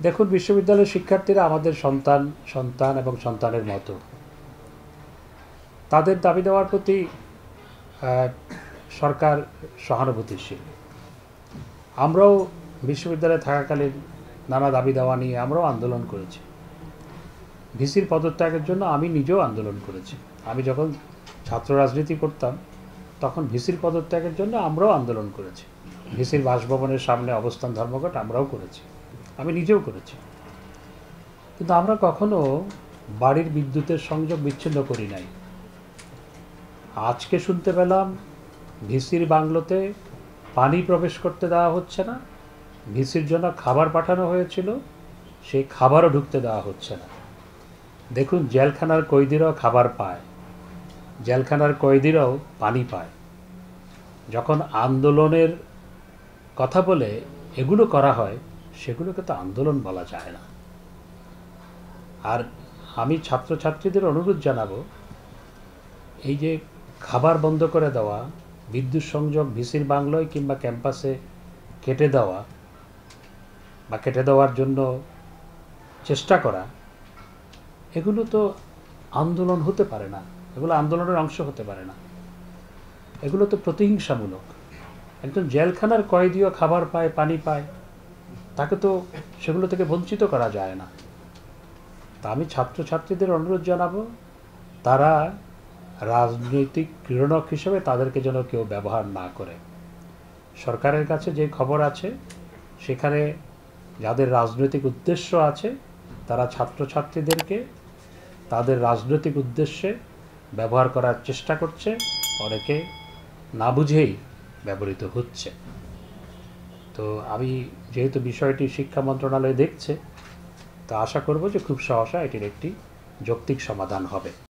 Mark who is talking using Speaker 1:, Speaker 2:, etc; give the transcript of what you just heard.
Speaker 1: দেখুন, বিশ্ববিদ্যালয়ের শিক্ষার্থীরা আমাদের সন্তান সন্তান এবং সন্তানের মতো। তাদের দাবি দেওয়ার প্রতি সরকার সহানুভূতিশীল। আমরাও বিশ্ববিদ্যালয়ে থাকাকালীন নানা দাবি দেওয়া নিয়ে আমরাও আন্দোলন করেছি। ভিসির পদত্যাগের জন্য আমি নিজেও আন্দোলন করেছি। আমি যখন ছাত্র রাজনীতি করতাম তখন ভিসির পদত্যাগের জন্য আমরাও আন্দোলন করেছি। ভিসির বাসভবনের সামনে অবস্থান ধর্মঘট আমরাও করেছি, আমি নিজেও করেছি। কিন্তু আমরা কখনো বাড়ির বিদ্যুতের সংযোগ বিচ্ছিন্ন করি নাই। আজকে শুনতে পেলাম ভিসির বাংলোতে পানি প্রবেশ করতে দেওয়া হচ্ছে না, ভিসির জন্য খাবার পাঠানো হয়েছিল, সেই খাবারও ঢুকতে দেওয়া হচ্ছে না। দেখুন, জেলখানার কয়েদিরাও খাবার পায়, জেলখানার কয়েদিরাও পানি পায়। যখন আন্দোলনের কথা বলে এগুলো করা হয়, সেগুলোকে তো আন্দোলন বলা যায় না। আর আমি ছাত্রছাত্রীদের অনুরোধ জানাবো, এই যে খাবার বন্ধ করে দেওয়া, বিদ্যুৎ সংযোগ ভিসির বাংলোয় কিংবা ক্যাম্পাসে কেটে দেওয়া বা কেটে দেওয়ার জন্য চেষ্টা করা, এগুলো তো আন্দোলন হতে পারে না, এগুলো আন্দোলনের অংশ হতে পারে না, এগুলো তো প্রতিহিংসামূলক। একজন জেলখানার কয়েদিও খাবার পায়, পানি পায়, তাকে তো সেগুলো থেকে বঞ্চিত করা যায় না। তা আমি ছাত্রছাত্রীদের অনুরোধ জানাবো, তারা রাজনৈতিক ক্রীড়নক হিসেবে তাদেরকে যেন কেউ ব্যবহার না করে। সরকারের কাছে যে খবর আছে, সেখানে যাদের রাজনৈতিক উদ্দেশ্য আছে তারা ছাত্রছাত্রীদেরকে তাদের রাজনৈতিক উদ্দেশ্যে ব্যবহার করার চেষ্টা করছে, অনেকে না বুঝেই ব্যবহৃত হচ্ছে। তো আমি যেহেতু বিষয়টি শিক্ষা মন্ত্রণালয় দেখছে, তা আশা করব যে খুব সহসা এটির একটি যৌক্তিক সমাধান হবে।